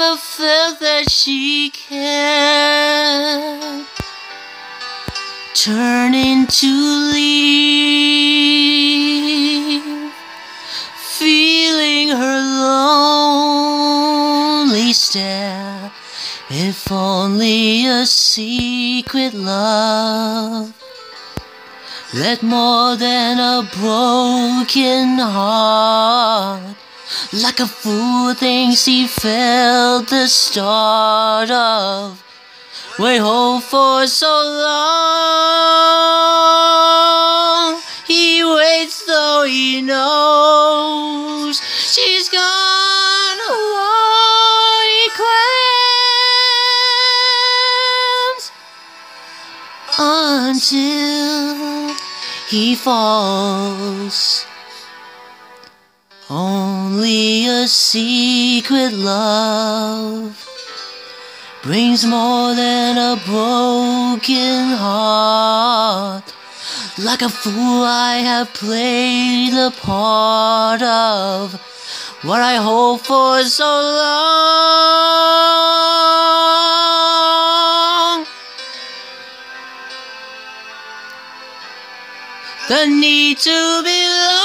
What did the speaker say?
never felt that she can turn into leaf, feeling her lonely stare. If only a secret love, let more than a broken heart, like a fool thinks he felt the start of. Wait, hope for so long. He waits though he knows she's gone alone. He claims until he falls. Only a secret love brings more than a broken heart. Like a fool I have played the part of what I hoped for so long. The need to belong.